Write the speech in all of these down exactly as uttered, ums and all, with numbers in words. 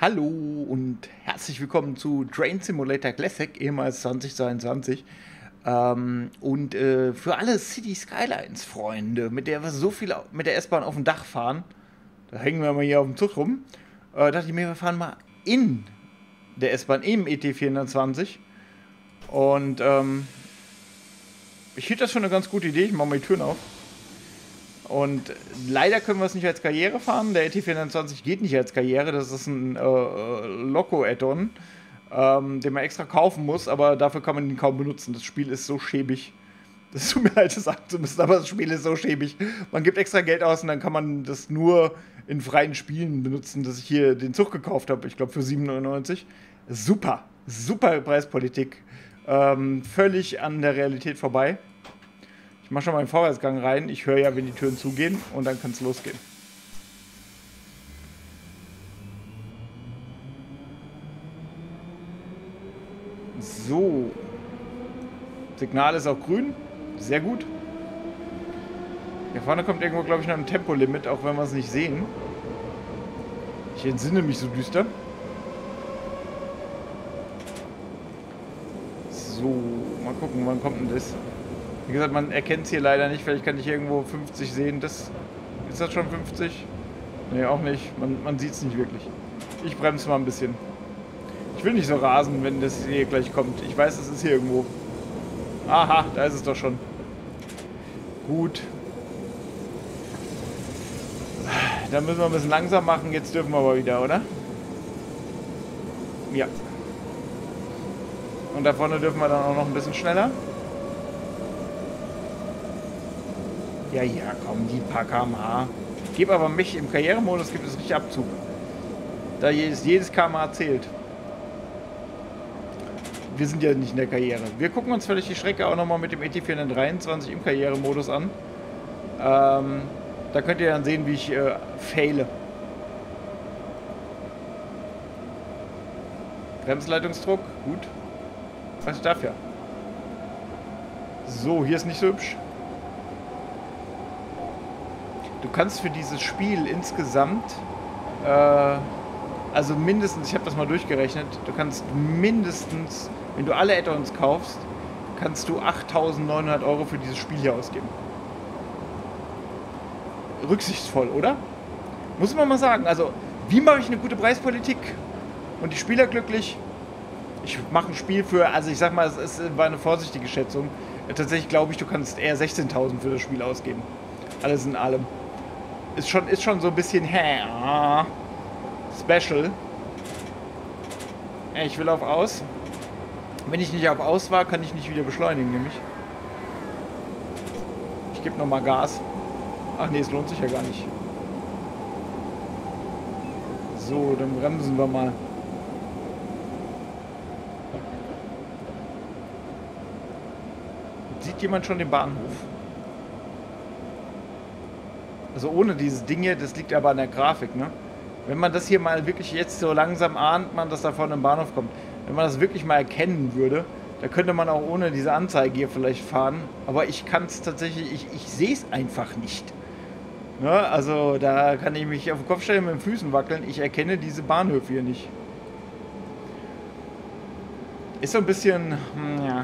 Hallo und herzlich willkommen zu Train Simulator Classic, ehemals zwanzig zweiundzwanzig. Ähm, und äh, für alle City Skylines Freunde, mit der wir so viel au- mit der S-Bahn auf dem Dach fahren, da hängen wir mal hier auf dem Zug rum, äh, dachte ich mir, wir fahren mal in der S-Bahn im E T vierhundertzwanzig. Und ähm, ich hielt das für eine ganz gute Idee. Ich mache mal die Türen auf. Und leider können wir es nicht als Karriere fahren. Der E T vierhundertzwanzig geht nicht als Karriere. Das ist ein äh, Loco-Add-on, ähm, den man extra kaufen muss, aber dafür kann man ihn kaum benutzen. Das Spiel ist so schäbig. Das tut mir leid, das sagen zu müssen, aber das Spiel ist so schäbig. Man gibt extra Geld aus und dann kann man das nur in freien Spielen benutzen, dass ich hier den Zug gekauft habe. Ich glaube für sieben neunundneunzig. Super, super Preispolitik. Ähm, völlig an der Realität vorbei. Ich mache schon mal einen Vorwärtsgang rein. Ich höre ja, wenn die Türen zugehen und dann kann es losgehen. So. Signal ist auch grün. Sehr gut. Hier vorne kommt irgendwo, glaube ich, noch ein Tempolimit, auch wenn wir es nicht sehen. Ich entsinne mich so düster. So, mal gucken, wann kommt denn das? Wie gesagt, man erkennt es hier leider nicht. Vielleicht kann ich irgendwo fünfzig sehen. Das, ist das schon fünfzig? Nee, auch nicht. Man, man sieht es nicht wirklich. Ich bremse mal ein bisschen. Ich will nicht so rasen, wenn das hier gleich kommt. Ich weiß, es ist hier irgendwo. Aha, da ist es doch schon. Gut. Dann müssen wir ein bisschen langsam machen. Jetzt dürfen wir aber wieder, oder? Ja. Und da vorne dürfen wir dann auch noch ein bisschen schneller. Ja, ja, komm, die paar Kilometer pro Stunde. Gib aber mich im Karrieremodus, gibt es richtig Abzug. Da jedes, jedes Kilometer pro Stunde zählt. Wir sind ja nicht in der Karriere. Wir gucken uns vielleicht die Strecke auch nochmal mit dem E T vierhundertdreiundzwanzig im Karrieremodus an. Ähm, da könnt ihr dann sehen, wie ich äh, faile. Bremsleitungsdruck, gut. Was ich dafür? So, hier ist nicht so hübsch. Du kannst für dieses Spiel insgesamt, äh, also mindestens, ich habe das mal durchgerechnet, du kannst mindestens, wenn du alle Add-ons kaufst, kannst du achttausendneunhundert Euro für dieses Spiel hier ausgeben. Rücksichtsvoll, oder? Muss man mal sagen. Also, wie mache ich eine gute Preispolitik und die Spieler glücklich? Ich mache ein Spiel für, also ich sag mal, es ist, war eine vorsichtige Schätzung. Tatsächlich glaube ich, du kannst eher sechzehntausend für das Spiel ausgeben. Alles in allem. Ist schon, ist schon so ein bisschen hä, special. Ich will auf Aus. Wenn ich nicht auf Aus war, kann ich nicht wieder beschleunigen, nämlich. Ich gebe nochmal Gas. Ach nee, es lohnt sich ja gar nicht. So, dann bremsen wir mal. Sieht jemand schon den Bahnhof? Also ohne dieses Ding hier, das liegt aber an der Grafik, ne? Wenn man das hier mal wirklich jetzt so langsam ahnt, man, dass da vorne ein Bahnhof kommt. Wenn man das wirklich mal erkennen würde, da könnte man auch ohne diese Anzeige hier vielleicht fahren. Aber ich kann es tatsächlich, ich, ich sehe es einfach nicht. Ne? Also da kann ich mich auf den Kopf stellen, mit den Füßen wackeln. Ich erkenne diese Bahnhöfe hier nicht. Ist so ein bisschen, hm, ja.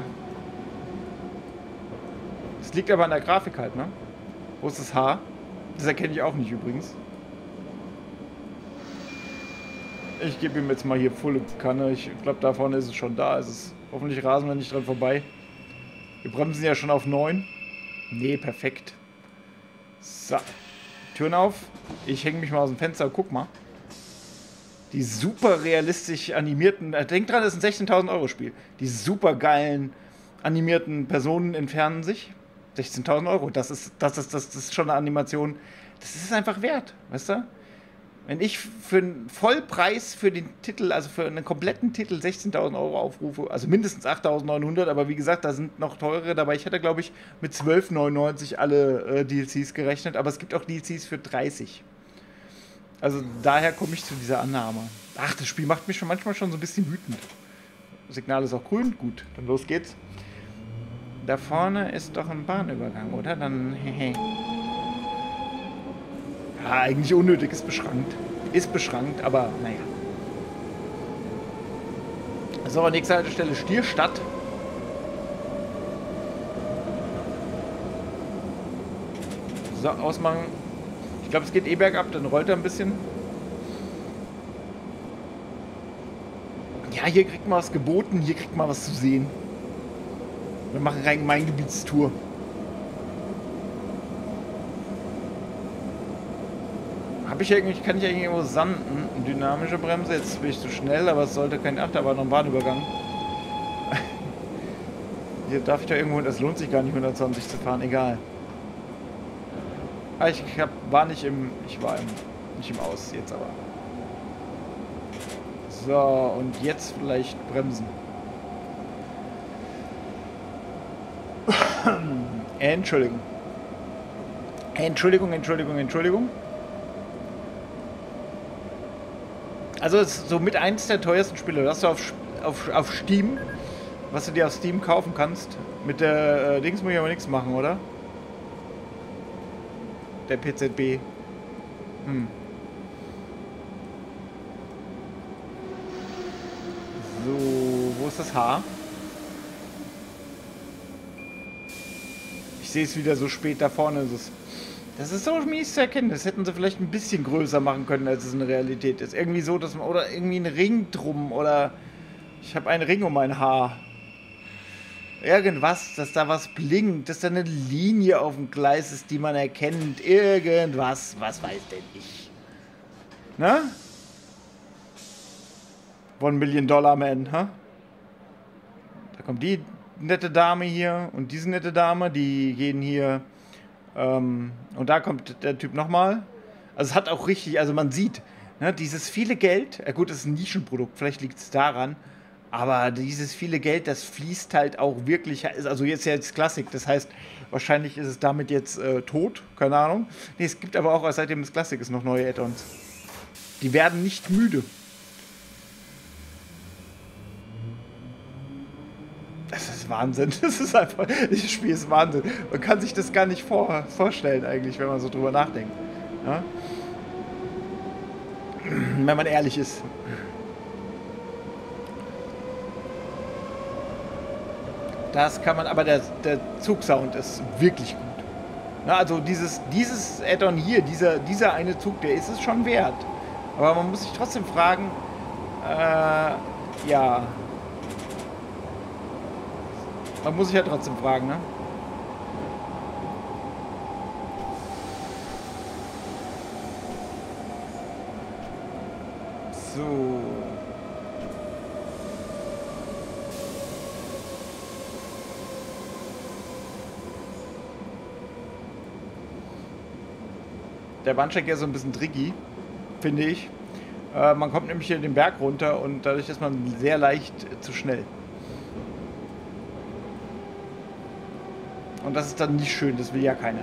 Es liegt aber an der Grafik halt, ne? Wo ist das H? Das erkenne ich auch nicht übrigens. Ich gebe ihm jetzt mal hier volle Kanne. Ich glaube, da vorne ist es schon da. Es ist, hoffentlich rasen wir nicht dran vorbei. Wir bremsen ja schon auf neun. Nee, perfekt. So. Türen auf. Ich hänge mich mal aus dem Fenster. Guck mal. Die super realistisch animierten... Äh, denk dran, das ist ein sechzehntausend Euro Spiel. Die super geilen animierten Personen entfernen sich. sechzehntausend Euro. Das ist, das, ist, das ist schon eine Animation. Das ist es einfach wert. Weißt du? Wenn ich für einen Vollpreis für den Titel, also für einen kompletten Titel sechzehntausend Euro aufrufe, also mindestens achttausendneunhundert, aber wie gesagt, da sind noch teurere dabei. Ich hatte, glaube ich, mit zwölf neunundneunzig alle äh, D L Cs gerechnet, aber es gibt auch D L Cs für dreißig. Also daher komme ich zu dieser Annahme. Ach, das Spiel macht mich schon manchmal schon so ein bisschen wütend. Das Signal ist auch grün, gut, dann los geht's. Da vorne ist doch ein Bahnübergang, oder? Dann, hehe. Ja, eigentlich unnötig, ist beschrankt. Ist beschrankt, aber naja. So, nächste Haltestelle Stierstadt. So, ausmachen. Ich glaube, es geht eh bergab, dann rollt er ein bisschen. Ja, hier kriegt man was geboten, hier kriegt man was zu sehen. Wir machen rein Main-Gebietstour. Habe ich eigentlich, kann ich eigentlich irgendwo sanden? Dynamische Bremse, jetzt bin ich zu schnell, aber es sollte kein Achterbahn, noch ein Bahnübergang. Hier darf ich da irgendwo, das lohnt sich gar nicht hundertzwanzig zu fahren, egal. Ah, ich hab, war nicht im, ich war im, nicht im Aus, jetzt aber. So, und jetzt vielleicht bremsen. Entschuldigung. Entschuldigung, Entschuldigung, Entschuldigung. Also es ist so mit eins der teuersten Spiele. Das hast du auf, auf, auf Steam, was du dir auf Steam kaufen kannst. Mit der äh, Dings muss ich aber nichts machen, oder? Der P Z B. Hm. So, wo ist das H? Ich sehe es wieder so spät da vorne. Das ist, das ist so mies zu erkennen. Das hätten sie vielleicht ein bisschen größer machen können, als es in der Realität ist. Irgendwie so, dass man, oder irgendwie ein Ring drum, oder ich habe einen Ring um mein Haar. Irgendwas, dass da was blinkt, dass da eine Linie auf dem Gleis ist, die man erkennt. Irgendwas, was weiß denn ich. Ne? One Million Dollar Man, ha? Da kommt die nette Dame hier und diese nette Dame, die gehen hier. Ähm, und da kommt der Typ nochmal. Also es hat auch richtig, also man sieht, ne, dieses viele Geld, ja gut, das ist ein Nischenprodukt, vielleicht liegt es daran. Aber dieses viele Geld, das fließt halt auch wirklich, also jetzt ja jetzt Klassik, das heißt, wahrscheinlich ist es damit jetzt äh, tot, keine Ahnung. Nee, es gibt aber auch, seitdem es Klassik ist, noch neue Add-ons. Die werden nicht müde. Das ist Wahnsinn, das ist einfach, dieses Spiel ist Wahnsinn. Man kann sich das gar nicht vor, vorstellen eigentlich, wenn man so drüber nachdenkt. Ja? Wenn man ehrlich ist. Das kann man, aber der, der Zugsound ist wirklich gut. Na, also dieses, dieses Add-on hier, dieser, dieser eine Zug, der ist es schon wert. Aber man muss sich trotzdem fragen, äh, ja. Man muss sich ja trotzdem fragen, ne? So. Der Bahnsteig ist so ein bisschen tricky, finde ich. Äh, man kommt nämlich hier den Berg runter und dadurch ist man sehr leicht äh, zu schnell. Und das ist dann nicht schön, das will ja keiner.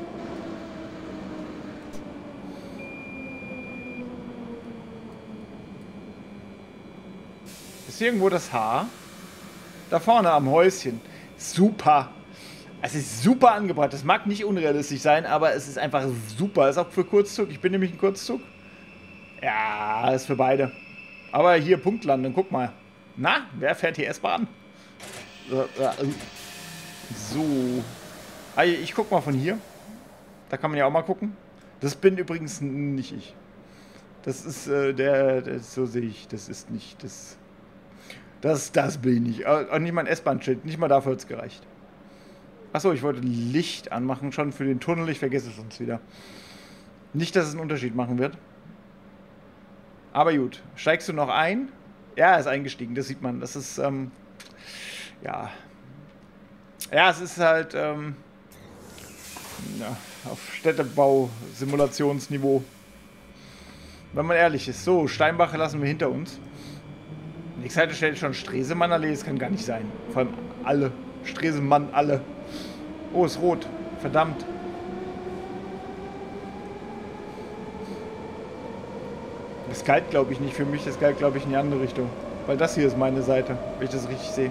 Ist hier irgendwo das Haar? Da vorne am Häuschen. Super. Es ist super angebracht. Das mag nicht unrealistisch sein, aber es ist einfach super. Ist auch für Kurzzug. Ich bin nämlich ein Kurzzug. Ja, ist für beide. Aber hier Punktlandung, guck mal. Na, wer fährt hier S-Bahn? So. Ich guck mal von hier. Da kann man ja auch mal gucken. Das bin übrigens nicht ich. Das ist äh, der, der, so sehe ich. Das ist nicht das. Das, das bin ich nicht. Auch nicht mein S-Bahn-Schild. Nicht mal dafür hat es gereicht. Achso, ich wollte Licht anmachen, schon für den Tunnel. Ich vergesse es sonst wieder. Nicht, dass es einen Unterschied machen wird. Aber gut. Steigst du noch ein? Ja, er ist eingestiegen. Das sieht man. Das ist, ähm, ja. Ja, es ist halt, ähm, ja, auf Städtebau-Simulationsniveau. Wenn man ehrlich ist. So, Steinbach lassen wir hinter uns. Nächste Haltestelle schon Stresemannallee. Das kann gar nicht sein. Vor allem alle. Stresemann, alle. Oh, ist rot. Verdammt. Das galt, glaube ich, nicht für mich. Das galt, glaube ich, in die andere Richtung. Weil das hier ist meine Seite, wenn ich das richtig sehe.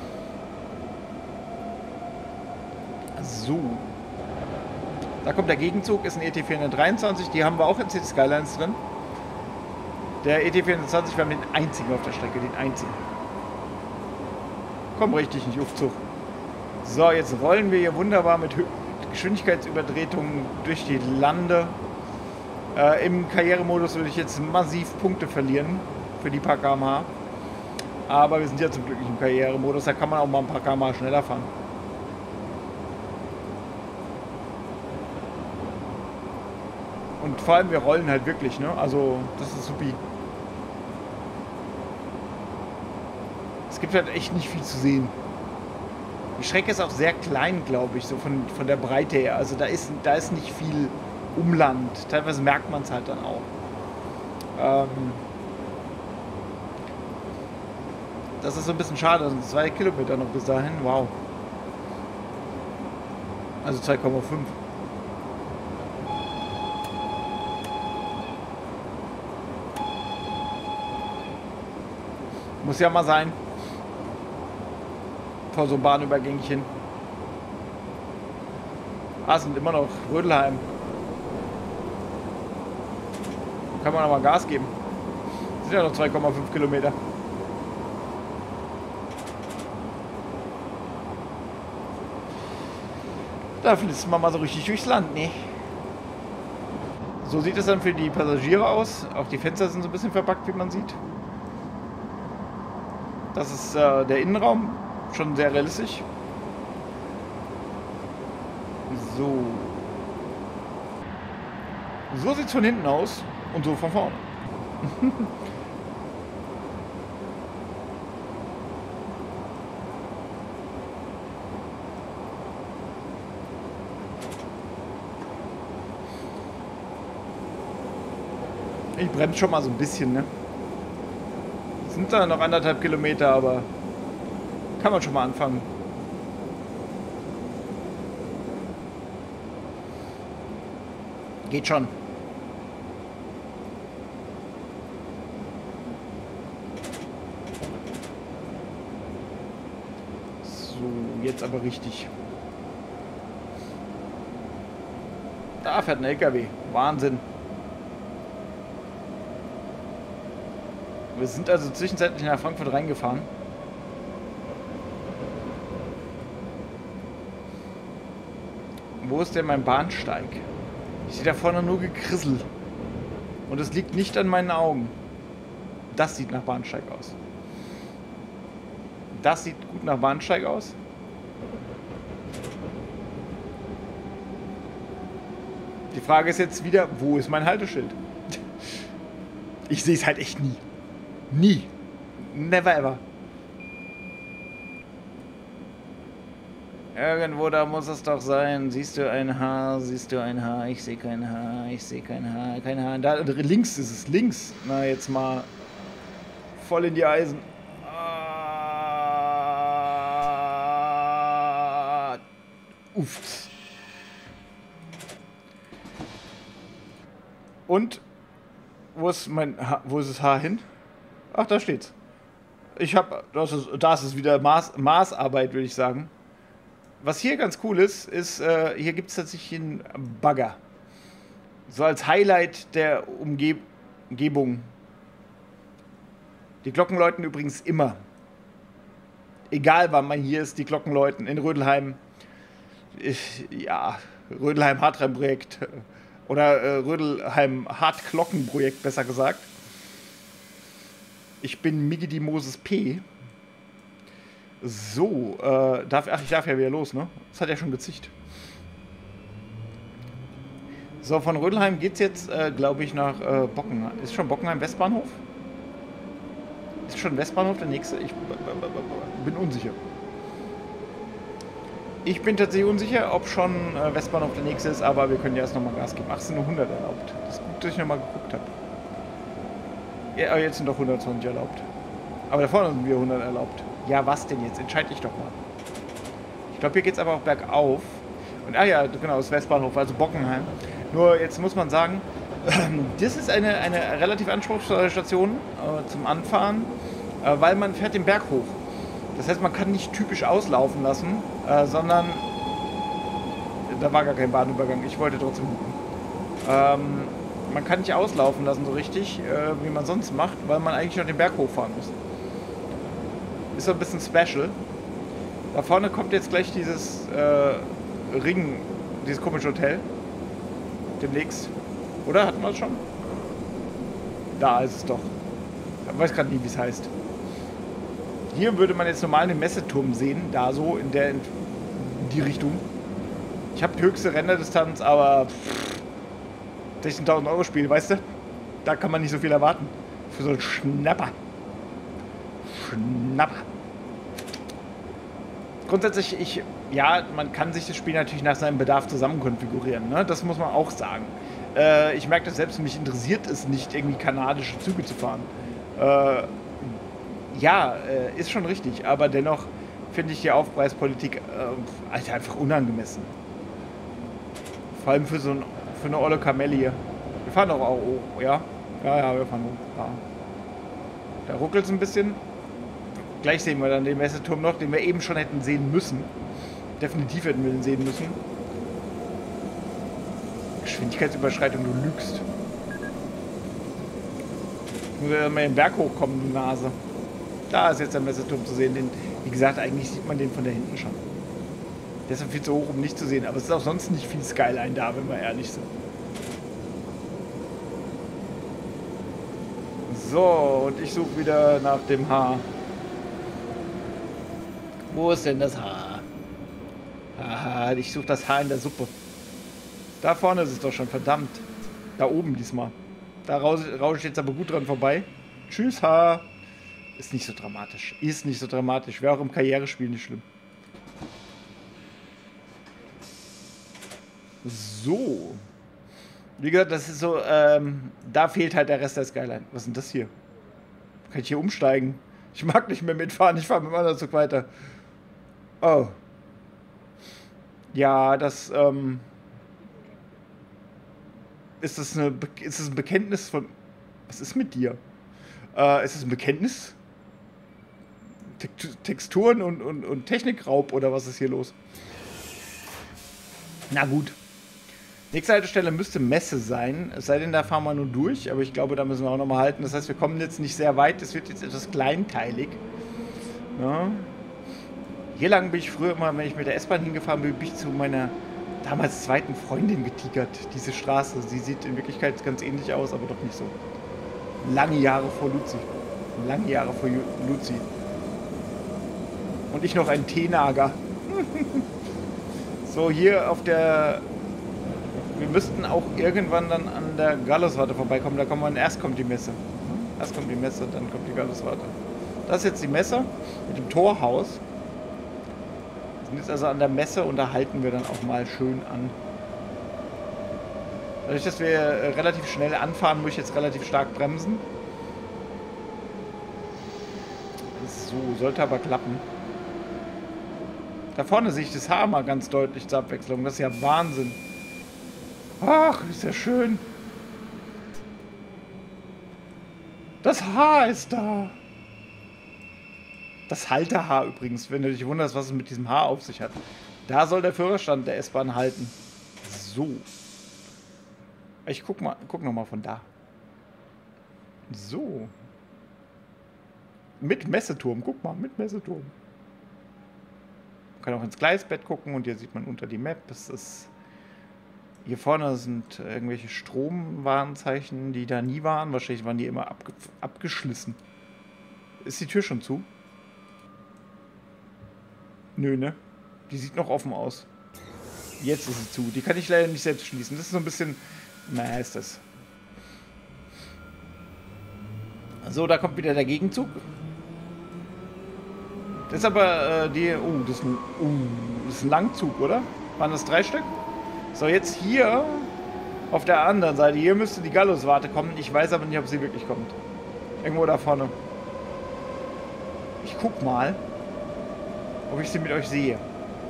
So. Da kommt der Gegenzug, ist ein E T vierhundertdreiundzwanzig. Die haben wir auch in City Skylines drin. Der E T vierhundertzwanzig, wir haben den einzigen auf der Strecke, den einzigen. Komm richtig nicht Aufzug. So, jetzt rollen wir hier wunderbar mit Hö Geschwindigkeitsübertretungen durch die Lande. Äh, Im Karrieremodus würde ich jetzt massiv Punkte verlieren für die paar Kilometer. Aber wir sind ja zum Glück nicht im Karrieremodus, da kann man auch mal ein paar Kilometer schneller fahren. Und vor allem wir rollen halt wirklich, ne? Also das ist supi. Es gibt halt echt nicht viel zu sehen. Die Strecke ist auch sehr klein, glaube ich, so von, von der Breite her. Also da ist, da ist nicht viel Umland. Teilweise merkt man es halt dann auch. Ähm das ist so ein bisschen schade. Das sind zwei Kilometer noch bis dahin. Wow. Also zwei Komma fünf. Muss ja mal sein. Vor so Bahnübergängchen. Ah, sind immer noch Rödelheim. Kann man aber Gas geben. Sind ja noch zwei Komma fünf Kilometer. Da flitzt man mal so richtig durchs Land, ne? So sieht es dann für die Passagiere aus. Auch die Fenster sind so ein bisschen verpackt, wie man sieht. Das ist äh, der Innenraum. Schon sehr realistisch. So. So sieht es von hinten aus und so von vorne. Ich bremse schon mal so ein bisschen, ne? Es sind da noch anderthalb Kilometer, aber kann man schon mal anfangen. Geht schon. So, jetzt aber richtig. Da fährt ein L K W. Wahnsinn. Wir sind also zwischenzeitlich nach Frankfurt reingefahren. Wo ist denn mein Bahnsteig? Ich sehe da vorne nur Gekrissel. Und es liegt nicht an meinen Augen. Das sieht nach Bahnsteig aus. Das sieht gut nach Bahnsteig aus. Die Frage ist jetzt wieder, wo ist mein Halteschild? Ich sehe es halt echt nie. Nie. Never ever. Irgendwo da muss es doch sein. Siehst du ein Haar? Siehst du ein Haar? Ich sehe kein Haar. Ich sehe kein Haar. Kein Haar. Da links ist es. Links. Na, jetzt mal voll in die Eisen. Ah, uff. Und wo ist mein Haar, wo ist das Haar hin? Ach, da steht's. Ich habe, das ist, das ist wieder Maß, Maßarbeit, würde ich sagen. Was hier ganz cool ist, ist, äh, hier gibt es tatsächlich einen Bagger. So als Highlight der Umge Umgebung. Die Glocken läuten übrigens immer. Egal wann man hier ist, die Glocken läuten. In Rödelheim. Ich, ja, Rödelheim-Hartreim-Projekt. Oder äh, Rödelheim-Hartglockenprojekt, besser gesagt. Ich bin Miggy Moses P. So, äh, darf, ach, ich darf ja wieder los, ne? Das hat ja schon gezischt. So, von Rödelheim geht's jetzt, äh, glaube ich, nach äh, Bockenheim. Ist schon Bockenheim Westbahnhof? Ist schon Westbahnhof der nächste? Ich bin unsicher. Ich bin tatsächlich unsicher, ob schon äh, Westbahnhof der nächste ist, aber wir können ja erst nochmal Gas geben. Ach, es sind nur hundert erlaubt. Das ist gut, dass ich nochmal geguckt habe. Ja, aber jetzt sind doch hundertzwanzig erlaubt. Aber da vorne sind wir hundert erlaubt. Ja, was denn jetzt? Entscheide ich doch mal. Ich glaube, hier geht es aber auch bergauf. Und, ah ja, genau, das Westbahnhof, also Bockenheim. Nur jetzt muss man sagen, das ist eine, eine relativ anspruchsvolle Station äh, zum Anfahren, äh, weil man fährt den Berg hoch. Das heißt, man kann nicht typisch auslaufen lassen, äh, sondern da war gar kein Bahnübergang. Ich wollte trotzdem hupen. Ähm, man kann nicht auslaufen lassen so richtig, äh, wie man sonst macht, weil man eigentlich noch den Berg hochfahren muss. Ist so ein bisschen special. Da vorne kommt jetzt gleich dieses äh, Ring, dieses komische Hotel. Demnächst. Oder? Hatten wir es schon? Da ist es doch. Ich weiß gerade nie, wie es heißt. Hier würde man jetzt normal einen Messeturm sehen. Da so in der in die Richtung. Ich habe die höchste Renderdistanz, aber sechzehntausend Euro Spiel, weißt du? Da kann man nicht so viel erwarten. Für so einen Schnapper. Schnapper. Grundsätzlich, ich, ja, man kann sich das Spiel natürlich nach seinem Bedarf zusammen konfigurieren. Ne? Das muss man auch sagen. Äh, ich merke das selbst, mich interessiert es nicht, irgendwie kanadische Züge zu fahren. Äh, ja, äh, ist schon richtig, aber dennoch finde ich die Aufpreispolitik äh, also einfach unangemessen. Vor allem für so ein, für eine olle Kamelie. Wir fahren doch auch hoch, ja? Ja, ja, wir fahren hoch. Ja. Da ruckelt es ein bisschen. Gleich sehen wir dann den Messeturm noch, den wir eben schon hätten sehen müssen. Definitiv hätten wir den sehen müssen. Geschwindigkeitsüberschreitung, du lügst. Ich muss ja mal den Berg hochkommen, die Nase. Da ist jetzt der Messeturm zu sehen. Den, wie gesagt, eigentlich sieht man den von da hinten schon. Der ist viel zu hoch, um nicht zu sehen. Aber es ist auch sonst nicht viel Skyline da, wenn wir ehrlich sind. So, und ich suche wieder nach dem Haar. Wo ist denn das Haar? Aha, ich suche das Haar in der Suppe. Da vorne ist es doch schon, verdammt. Da oben diesmal. Da rausche ich jetzt aber gut dran vorbei. Tschüss, Haar. Ist nicht so dramatisch. Ist nicht so dramatisch. Wäre auch im Karrierespiel nicht schlimm. So. Wie gesagt, das ist so, ähm, da fehlt halt der Rest der Skyline. Was ist denn das hier? Kann ich hier umsteigen? Ich mag nicht mehr mitfahren, ich fahre mit dem anderen Zug weiter. Oh. Ja, das, ähm... Ist das, eine Be ist das ein Bekenntnis von... Was ist mit dir? Äh, ist das ein Bekenntnis? Texturen und, und, und Technikraub oder was ist hier los? Na gut. Nächste Haltestelle müsste Messe sein. Es sei denn, da fahren wir nur durch. Aber ich glaube, da müssen wir auch nochmal halten. Das heißt, wir kommen jetzt nicht sehr weit. Es wird jetzt etwas kleinteilig. Ja. Hier lang bin ich früher immer, wenn ich mit der S-Bahn hingefahren bin, bin ich zu meiner damals zweiten Freundin getigert. Diese Straße. Sie sieht in Wirklichkeit ganz ähnlich aus, aber doch nicht so. Lange Jahre vor Luzi. Lange Jahre vor Luzi. Und ich noch ein Teenager. So, hier auf der... Wir müssten auch irgendwann dann an der Galluswarte vorbeikommen. Da kommen wir, erst kommt die Messe. Erst kommt die Messe, dann kommt die Galluswarte. Das ist jetzt die Messe mit dem Torhaus. Wir sind jetzt also an der Messe und da halten wir dann auch mal schön an. Dadurch, dass wir relativ schnell anfahren, muss ich jetzt relativ stark bremsen. So, sollte aber klappen. Da vorne sehe ich das Haar mal ganz deutlich zur Abwechslung. Das ist ja Wahnsinn. Ach, ist ja schön. Das Haar ist da. Das Halterhaar übrigens, wenn du dich wunderst, was es mit diesem Haar auf sich hat. Da soll der Führerstand der S-Bahn halten. So. Ich guck mal, guck noch mal von da. So. Mit Messeturm, guck mal, mit Messeturm. Man kann auch ins Gleisbett gucken und hier sieht man unter die Map. Es ist... Hier vorne sind irgendwelche Stromwarnzeichen, die da nie waren. Wahrscheinlich waren die immer abge abgeschlissen. Ist die Tür schon zu? Nö, ne? Die sieht noch offen aus. Jetzt ist sie zu. Die kann ich leider nicht selbst schließen. Das ist so ein bisschen... Na, ist das. So, da kommt wieder der Gegenzug. Das ist aber äh, die... Oh, das ist ein, uh, das ist ein Langzug, oder? Waren das drei Stück? So, jetzt hier auf der anderen Seite, hier müsste die Galluswarte kommen. Ich weiß aber nicht, ob sie wirklich kommt. Irgendwo da vorne. Ich guck mal, ob ich sie mit euch sehe.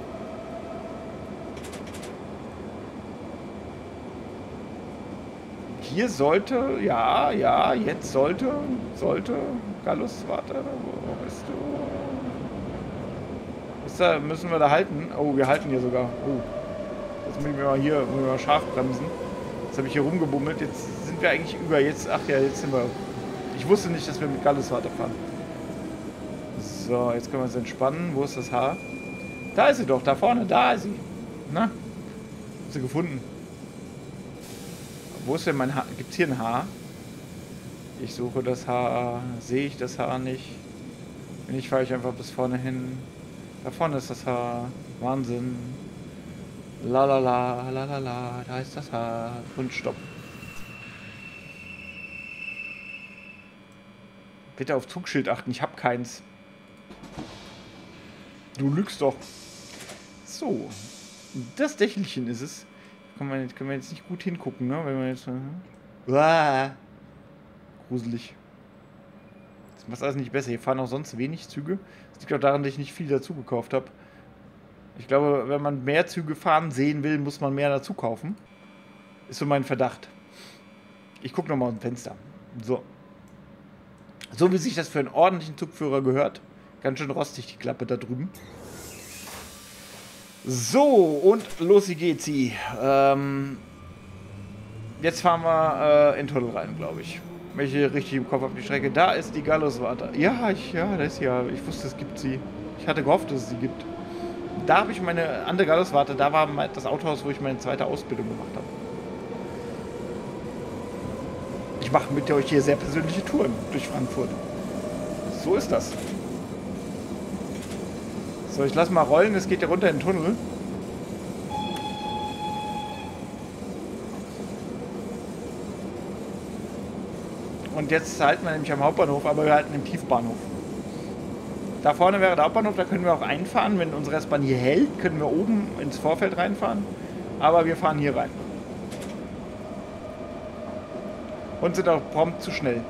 Hier sollte, ja, ja, jetzt sollte, sollte Galluswarte, wo bist du? Ist da, müssen wir da halten? Oh, wir halten hier sogar. Oh. Jetzt müssen wir mal hier müssen wir mal scharf bremsen. Jetzt habe ich hier rumgebummelt. Jetzt sind wir eigentlich über. Jetzt, ach ja, jetzt sind wir. Ich wusste nicht, dass wir mit Galluswarte fahren. So, jetzt können wir uns entspannen. Wo ist das Haar? Da ist sie doch, da vorne, da ist sie. Na? Hab sie gefunden. Wo ist denn mein Haar? Gibt es hier ein Haar? Ich suche das Haar. Sehe ich das Haar nicht? Wenn nicht, fahre ich einfach bis vorne hin. Da vorne ist das Haar. Wahnsinn. La la la, la la la, da ist das Haar. Und stopp. Bitte auf Zugschild achten, ich habe keins. Du lügst doch. So. Das Dächelchen ist es. Können wir, können wir jetzt nicht gut hingucken, ne? Wenn wir jetzt. Uah. Gruselig. Das macht alles nicht besser. Hier fahren auch sonst wenig Züge. Das liegt auch daran, dass ich nicht viel dazu gekauft habe. Ich glaube, wenn man mehr Züge fahren sehen will, muss man mehr dazu kaufen. Ist so mein Verdacht. Ich gucke nochmal aus dem Fenster. So. So wie sich das für einen ordentlichen Zugführer gehört. Ganz schön rostig die Klappe da drüben. So, und los geht's sie. Ähm, jetzt fahren wir äh, in den Tunnel rein, glaube ich. Wenn ich hier richtig im Kopf habe, die Strecke. Da ist die Galluswarte. Ja, ich, ja, das ist ja. Ich wusste, es gibt sie. Ich hatte gehofft, dass es sie gibt. Da habe ich meine andere Galluswarte. Da war das Autohaus, wo ich meine zweite Ausbildung gemacht habe. Ich mache mit euch hier sehr persönliche Touren durch Frankfurt. So ist das. So, ich lasse mal rollen. Es geht ja runter in den Tunnel. Und jetzt halten wir nämlich am Hauptbahnhof, aber wir halten im Tiefbahnhof. Da vorne wäre der Hauptbahnhof, da können wir auch einfahren. Wenn unsere S-Bahn hier hält, können wir oben ins Vorfeld reinfahren. Aber wir fahren hier rein. Und sind auch prompt zu schnell.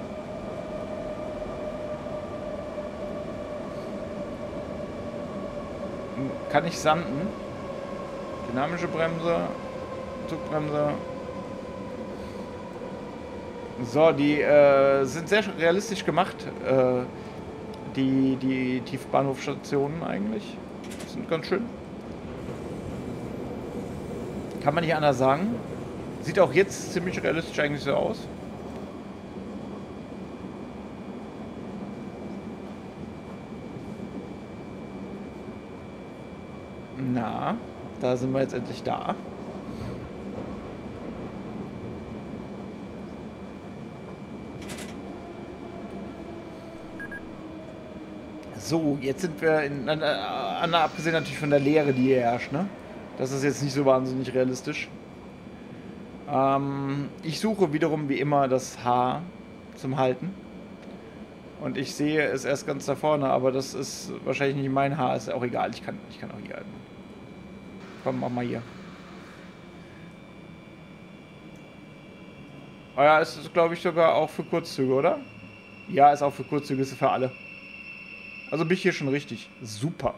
Kann ich sanden. Dynamische Bremse. Zugbremse. So, die äh, sind sehr realistisch gemacht. Äh, die, die Tiefbahnhofstationen eigentlich. Sind ganz schön. Kann man nicht anders sagen. Sieht auch jetzt ziemlich realistisch eigentlich so aus. Na, da sind wir jetzt endlich da. So, jetzt sind wir in, an, an, abgesehen natürlich von der Leere, die hier herrscht, ne? Das ist jetzt nicht so wahnsinnig realistisch. Ähm, ich suche wiederum wie immer das Haar zum Halten. Und ich sehe es erst ganz da vorne, aber das ist wahrscheinlich nicht mein Haar, ist auch egal. Ich kann, ich kann auch hier halten. Komm, mach mal hier. Oh ja, es ist, glaube ich, sogar auch für Kurzzüge, oder? Ja, ist auch für Kurzzüge, ist für alle. Also bin ich hier schon richtig. Super.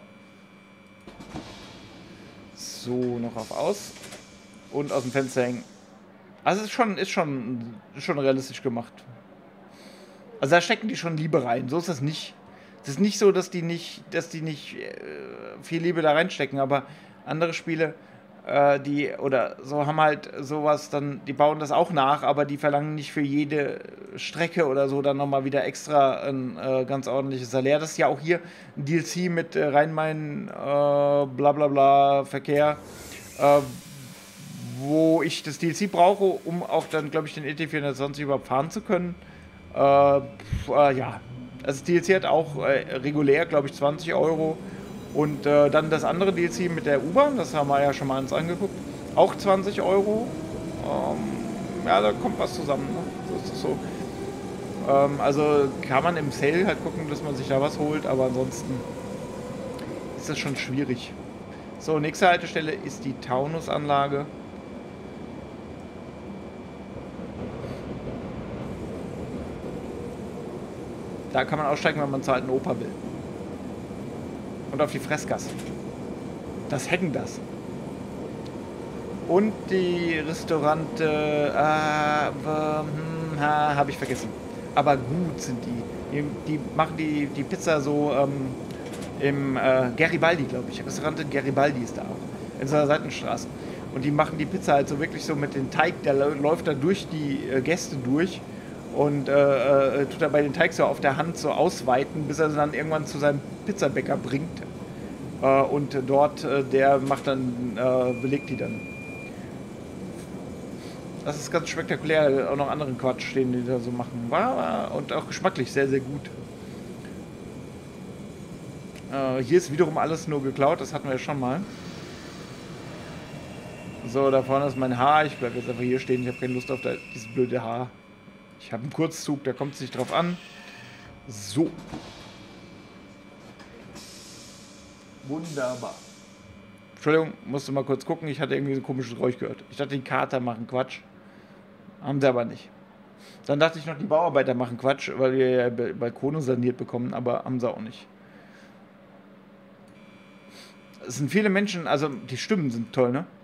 So, noch auf Aus. Und aus dem Fenster hängen. Also es ist schon, ist schon, ist schon realistisch gemacht. Also da stecken die schon Liebe rein. So ist das nicht. Es ist nicht so, dass die nicht, dass die nicht äh, viel Liebe da reinstecken, aber andere Spiele, äh, die, oder so haben halt sowas dann, die bauen das auch nach, aber die verlangen nicht für jede Strecke oder so dann nochmal wieder extra ein äh, ganz ordentliches Salär. Das ist ja auch hier ein D L C mit äh, Rhein-Main, äh, bla bla bla, Verkehr, äh, wo ich das D L C brauche, um auch dann, glaube ich, den E T vierhundertzwanzig überhaupt fahren zu können. Äh, pf, äh, ja, also das D L C hat auch äh, regulär, glaube ich, zwanzig Euro. Und äh, dann das andere D L C mit der U-Bahn, das haben wir ja schon mal uns angeguckt, auch zwanzig Euro. Ähm, ja, da kommt was zusammen. Ne? Das ist so. Ähm, also kann man im Sale halt gucken, dass man sich da was holt, aber ansonsten ist das schon schwierig. So, nächste Haltestelle ist die Taunusanlage. Da kann man aussteigen, wenn man zur alten Oper will. Und auf die Fressgasse. Das Hecken das. Und die Restaurante, äh, hm, habe ich vergessen. Aber gut sind die. Die, die machen die, die Pizza so ähm, im äh, Garibaldi, glaube ich. Restaurante Garibaldi ist da auch. In so einer Seitenstraße. Und die machen die Pizza halt so wirklich so mit dem Teig, der läuft da durch die äh, Gäste durch. Und äh, äh, tut er bei den Teig so auf der Hand so ausweiten, bis er dann irgendwann zu seinem Pizzabäcker bringt. Äh, und dort, äh, der macht dann, äh, belegt die dann. Das ist ganz spektakulär, auch noch anderen Quatsch, den die da so machen. War, war und auch geschmacklich sehr, sehr gut. Äh, hier ist wiederum alles nur geklaut, das hatten wir ja schon mal. So, da vorne ist mein Haar. Ich bleibe jetzt einfach hier stehen. Ich habe keine Lust auf das, dieses blöde Haar. Ich habe einen Kurzzug, da kommt es nicht drauf an. So. Wunderbar. Entschuldigung, musste mal kurz gucken. Ich hatte irgendwie so ein komisches Geräusch gehört. Ich dachte, die Kater machen Quatsch. Haben sie aber nicht. Dann dachte ich noch, die Bauarbeiter machen Quatsch, weil wir ja Balkone saniert bekommen, aber haben sie auch nicht. Es sind viele Menschen, also die Stimmen sind toll, ne?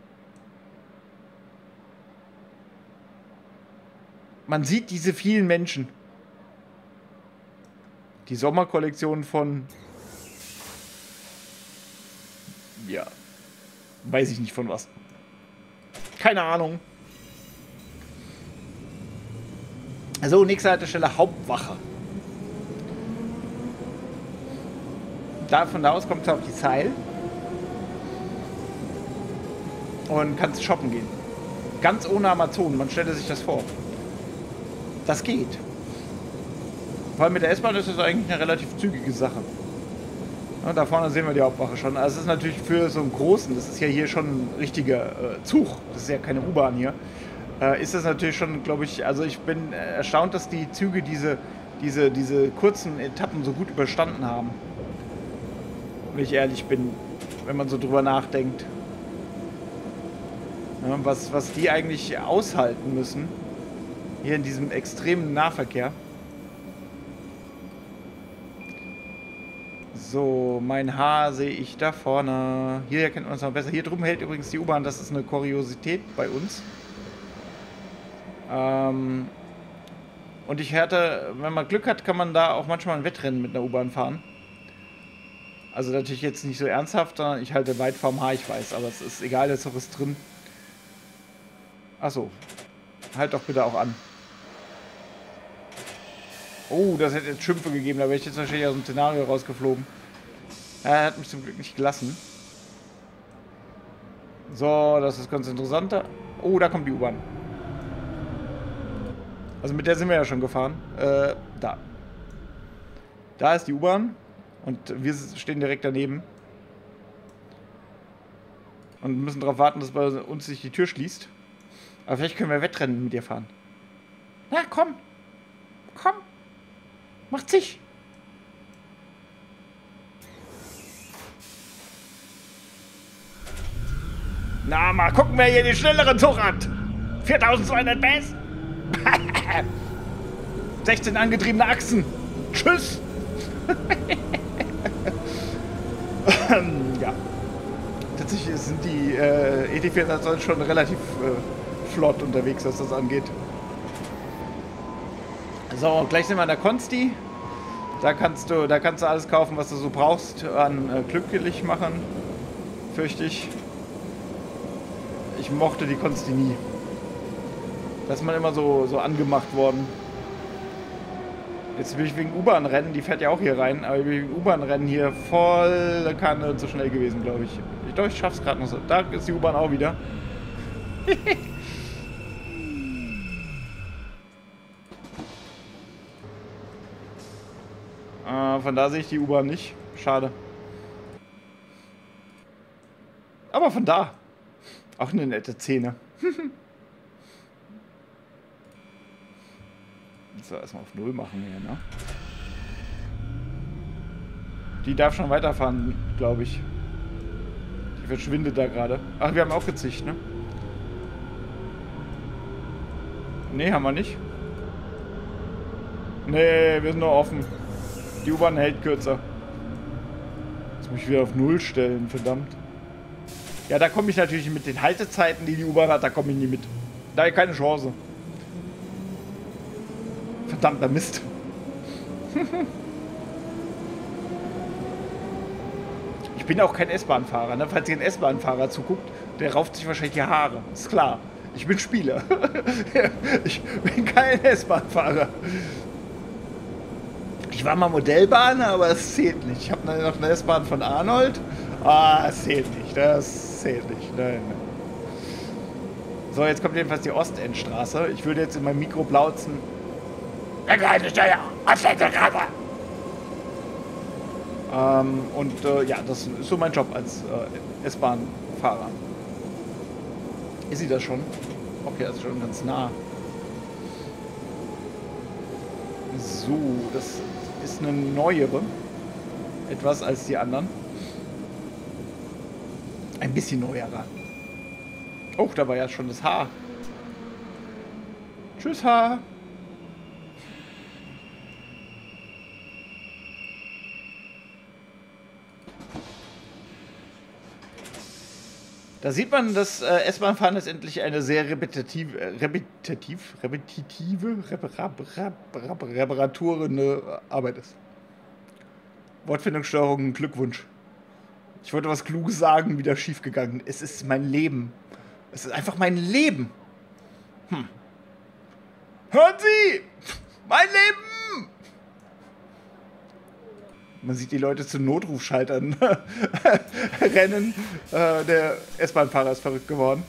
Man sieht diese vielen Menschen. Die Sommerkollektion von... Ja. Weiß ich nicht von was. Keine Ahnung. Also, nächste Haltestelle Hauptwache. Da, von da aus kommt es auf die Zeil. Und kannst shoppen gehen. Ganz ohne Amazon, man stelle sich das vor. Das geht. Vor allem mit der S-Bahn ist das eigentlich eine relativ zügige Sache. Ja, da vorne sehen wir die Hauptwache schon. Also es ist natürlich für so einen großen, das ist ja hier schon ein richtiger äh, Zug, das ist ja keine U-Bahn hier, äh, ist das natürlich schon, glaube ich, also ich bin äh, erstaunt, dass die Züge diese, diese, diese kurzen Etappen so gut überstanden haben. Wenn ich ehrlich bin, wenn man so drüber nachdenkt. Ja, was, was die eigentlich aushalten müssen, hier in diesem extremen Nahverkehr. So, mein Haar sehe ich da vorne. Hier erkennt man es noch besser. Hier drüben hält übrigens die U-Bahn. Das ist eine Kuriosität bei uns. Ähm und ich hatte, wenn man Glück hat, kann man da auch manchmal ein Wettrennen mit einer U-Bahn fahren. Also natürlich jetzt nicht so ernsthaft, sondern ich halte weit vorm Haar, ich weiß. Aber es ist egal, der Zug ist drin. Achso. Halt doch bitte auch an. Oh, das hätte jetzt Schimpfe gegeben. Da wäre ich jetzt wahrscheinlich aus dem Szenario rausgeflogen. Er hat mich zum Glück nicht gelassen. So, das ist ganz interessanter. Oh, da kommt die U-Bahn. Also mit der sind wir ja schon gefahren. Äh, da. Da ist die U-Bahn. Und wir stehen direkt daneben. Und müssen darauf warten, dass bei uns sich die Tür schließt. Aber vielleicht können wir Wettrennen mit ihr fahren. Na, komm. Komm. Macht sich. Na, mal gucken, wer hier den schnelleren Zug hat. viertausendzweihundert P S. sechzehn angetriebene Achsen. Tschüss. Ja. Tatsächlich sind die äh, E T vierhundert schon relativ äh, flott unterwegs, was das angeht. So, gleich sind wir an der Konsti. Da kannst du, da kannst du alles kaufen, was du so brauchst an äh, glücklich machen. Fürchte ich. Ich mochte die Konsti nie. Da ist man immer so, so angemacht worden. Jetzt bin ich wegen U-Bahn-Rennen, die fährt ja auch hier rein, aber wegen U-Bahn-Rennen hier volle Kanne zu schnell gewesen, glaube ich. Ich glaube, ich schaff's gerade noch so. Da ist die U-Bahn auch wieder. äh, von da sehe ich die U-Bahn nicht. Schade. Aber von da. Auch eine nette Szene. So, erstmal auf Null machen hier, ne? Die darf schon weiterfahren, glaube ich. Die verschwindet da gerade. Ach, wir haben auch gezischt, ne? Ne, haben wir nicht. Ne, wir sind nur offen. Die U-Bahn hält kürzer. Jetzt muss ich wieder auf Null stellen, verdammt. Ja, da komme ich natürlich mit den Haltezeiten, die die U-Bahn hat, da komme ich nie mit. Da habe ich keine Chance. Verdammter Mist. Ich bin auch kein S-Bahn-Fahrer, ne? Falls ihr ein S-Bahn-Fahrer zuguckt, der rauft sich wahrscheinlich die Haare. Ist klar. Ich bin Spieler. Ich bin kein S-Bahn-Fahrer. Ich war mal Modellbahn, aber es zählt nicht. Ich habe noch eine S-Bahn von Arnold, Ah, das zählt nicht. Das zählt nicht. Nein, nein. So, jetzt kommt jedenfalls die Ostendstraße. Ich würde jetzt in meinem Mikro blauzen. Ähm, und äh, ja, das ist so mein Job als äh, S-Bahn-Fahrer. Ist sie das schon? Okay, das ist schon ganz nah. So, das ist eine neuere. Etwas als die anderen. Ein bisschen neuerer. Oh, da war ja schon das Haar. Tschüss, Haar. Da sieht man, dass äh, S-Bahn-Fahren letztendlich eine sehr repetitiv, äh, repetitiv, repetitive, repara, repara, reparaturende Arbeit ist. Wortfindungsstörung, Glückwunsch. Ich wollte was Kluges sagen, wieder schiefgegangen. Es ist mein Leben. Es ist einfach mein Leben. Hm. Hören Sie! Mein Leben! Man sieht die Leute zu Notrufschaltern rennen. Äh, der S-Bahn-Fahrer ist verrückt geworden.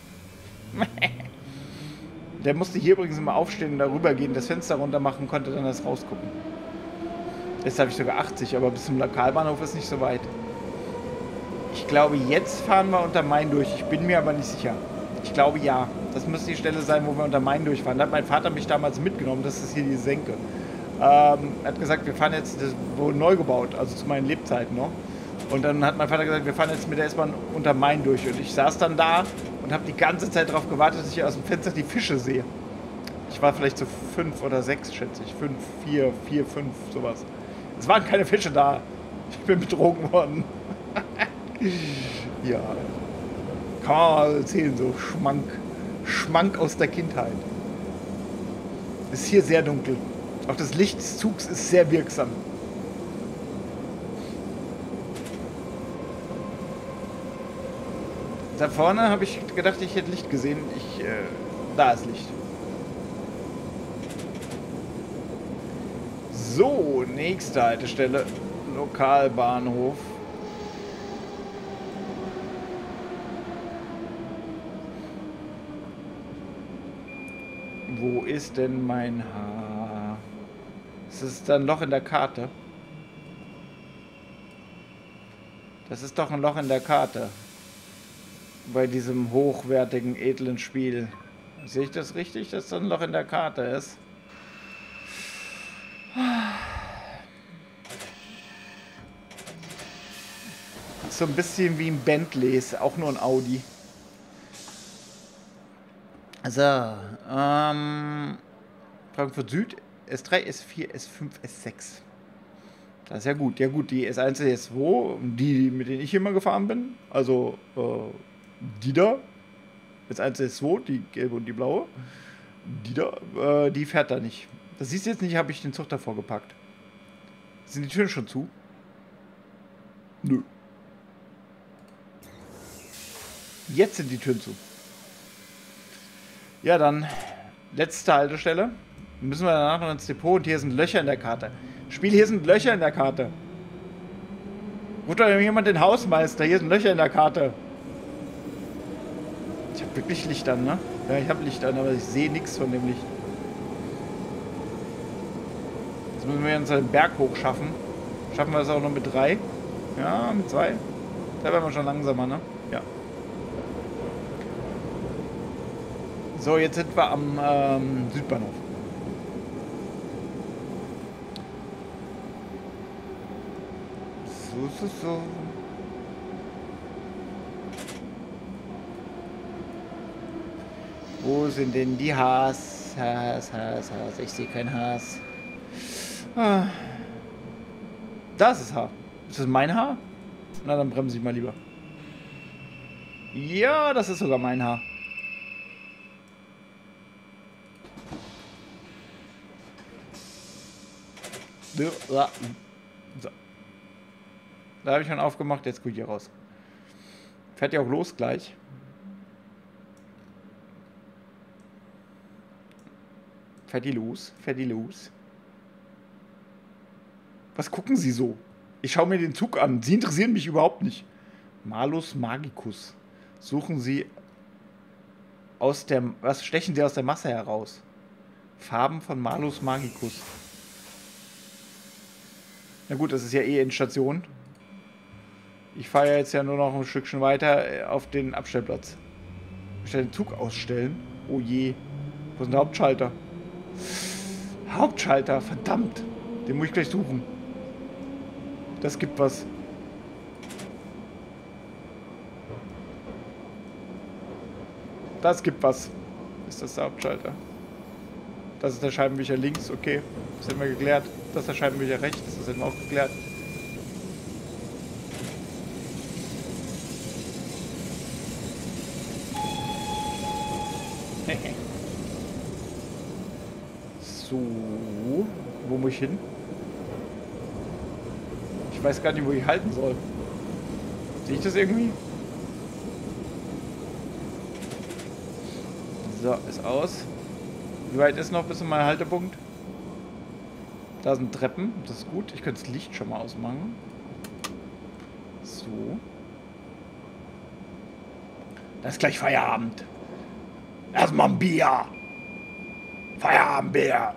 Der musste hier übrigens immer aufstehen und darüber gehen, das Fenster runter machen, konnte dann das rausgucken. Jetzt habe ich sogar achtzig, aber bis zum Lokalbahnhof ist nicht so weit. Ich glaube, jetzt fahren wir unter Main durch. Ich bin mir aber nicht sicher. Ich glaube, ja. Das müsste die Stelle sein, wo wir unter Main durchfahren. Da hat mein Vater mich damals mitgenommen. Das ist hier die Senke. Ähm, er hat gesagt, wir fahren jetzt, das wurde neu gebaut, also zu meinen Lebzeiten noch. Und dann hat mein Vater gesagt, wir fahren jetzt mit der S-Bahn unter Main durch. Und ich saß dann da und habe die ganze Zeit darauf gewartet, dass ich aus dem Fenster die Fische sehe. Ich war vielleicht so fünf oder sechs, schätze ich. Fünf, vier, vier, fünf, sowas. Es waren keine Fische da. Ich bin betrogen worden. Ja. Kann man mal erzählen, so Schmank. Schmank aus der Kindheit. Ist hier sehr dunkel. Auch das Licht des Zugs ist sehr wirksam. Da vorne habe ich gedacht, ich hätte Licht gesehen. Ich, äh, da ist Licht. So, nächste Haltestelle. Lokalbahnhof. Wo ist denn mein Haar? Das ist ein Loch in der Karte. Das ist doch ein Loch in der Karte. Bei diesem hochwertigen, edlen Spiel. Sehe ich das richtig, dass das ein Loch in der Karte ist? So ein bisschen wie ein Bentleys, auch nur ein Audi. So, ähm, Frankfurt Süd, S drei, S vier, S fünf, S sechs. Das ist ja gut. Ja gut, die S eins, S zwei, die, mit denen ich immer gefahren bin, also äh, die da, S eins, S zwei, die gelbe und die blaue, die da, äh, die fährt da nicht. Das siehst du jetzt nicht, habe ich den Zug davor gepackt. Sind die Türen schon zu? Nö. Jetzt sind die Türen zu. Ja, dann letzte Haltestelle. Müssen wir danach noch ins Depot und hier sind Löcher in der Karte. Spiel, hier sind Löcher in der Karte. Ruft doch jemand den Hausmeister, hier sind Löcher in der Karte. Ich habe wirklich Licht an, ne? Ja, ich habe Licht an, aber ich sehe nichts von dem Licht. Jetzt müssen wir uns einen Berg hoch schaffen. Schaffen wir das auch noch mit drei? Ja, mit zwei. Da werden wir schon langsamer, ne? Ja. So, jetzt sind wir am ähm, Südbahnhof. So, so, so. Wo sind denn die Haas? Haas, Haas, Haas. Ich sehe kein Haas. Ah. Das ist Haar. Ist das mein Haar? Na, dann bremse ich mal lieber. Ja, das ist sogar mein Haar. So. Da habe ich schon aufgemacht, jetzt gucke ich hier raus. Fährt ja auch los gleich. Fährt die los? Fährt die los? Was gucken Sie so? Ich schaue mir den Zug an. Sie interessieren mich überhaupt nicht. Malus Magicus. Suchen Sie aus der... Was stechen Sie aus der Masse heraus? Farben von Malus Magicus. Na gut, das ist ja eh Endstation. Ich fahre ja jetzt ja nur noch ein Stückchen weiter auf den Abstellplatz. Ich will den Zug ausstellen. Oh je. Wo ist denn der Hauptschalter? Hauptschalter, verdammt. Den muss ich gleich suchen. Das gibt was. Das gibt was. Ist das der Hauptschalter? Das ist der Scheibenwischer links, okay. Das haben wir geklärt. Das ist der Scheibenwischer rechts, das haben wir auch geklärt. So. Wo muss ich hin? Ich weiß gar nicht, wo ich halten soll. Sehe ich das irgendwie? So, ist aus. Wie weit ist noch bis zu meinem Haltepunkt? Da sind Treppen, das ist gut. Ich könnte das Licht schon mal ausmachen. So. Das ist gleich Feierabend. Erstmal ein Bier. Feierabendbier.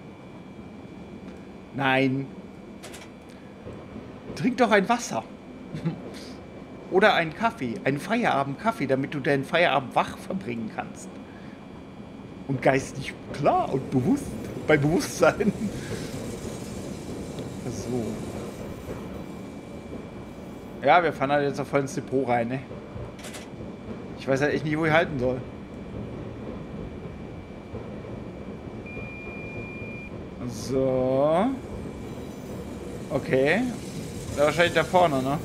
Nein. Trink doch ein Wasser. Oder einen Kaffee. Einen Feierabendkaffee, damit du deinen Feierabend wach verbringen kannst. Und geistig klar und bewusst. Bei Bewusstsein. So. Ja, wir fahren halt jetzt auch voll ins Depot rein, ne? Ich weiß halt echt nicht, wo ich halten soll. So. Okay. Da wahrscheinlich da vorne, ne?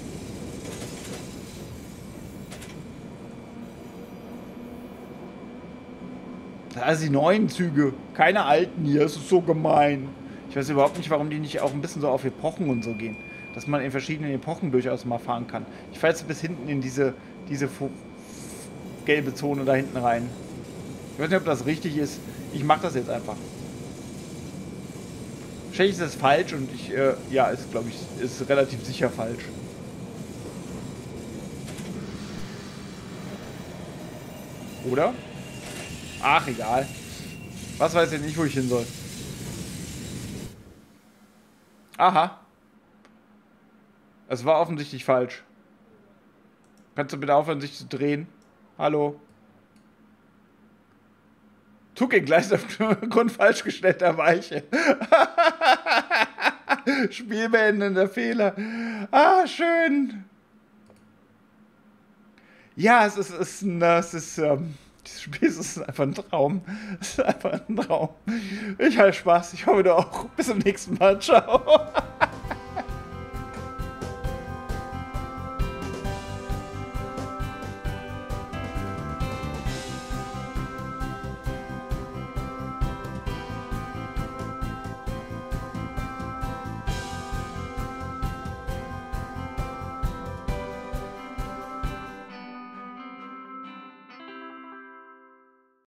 Da sind die neuen Züge. Keine alten hier. Das ist so gemein. Ich weiß überhaupt nicht, warum die nicht auch ein bisschen so auf Epochen und so gehen. Dass man in verschiedenen Epochen durchaus mal fahren kann. Ich fahre jetzt bis hinten in diese, diese gelbe Zone da hinten rein. Ich weiß nicht, ob das richtig ist. Ich mache das jetzt einfach. Wahrscheinlich ist das falsch und ich, äh, ja, ist, glaube ich, ist relativ sicher falsch. Oder? Ach, egal. Was weiß ich nicht, wo ich hin soll. Aha. Es war offensichtlich falsch. Kannst du bitte aufhören, sich zu drehen? Hallo? Zug in Gleis aufgrund falsch gestellter Weiche. Spielbeendender Fehler. Ah, schön. Ja, es ist, es ist, es ist ähm, dieses Spiel ist einfach ein Traum. Es ist einfach ein Traum. Ich hatte Spaß. Ich hoffe, du auch. Bis zum nächsten Mal. Ciao.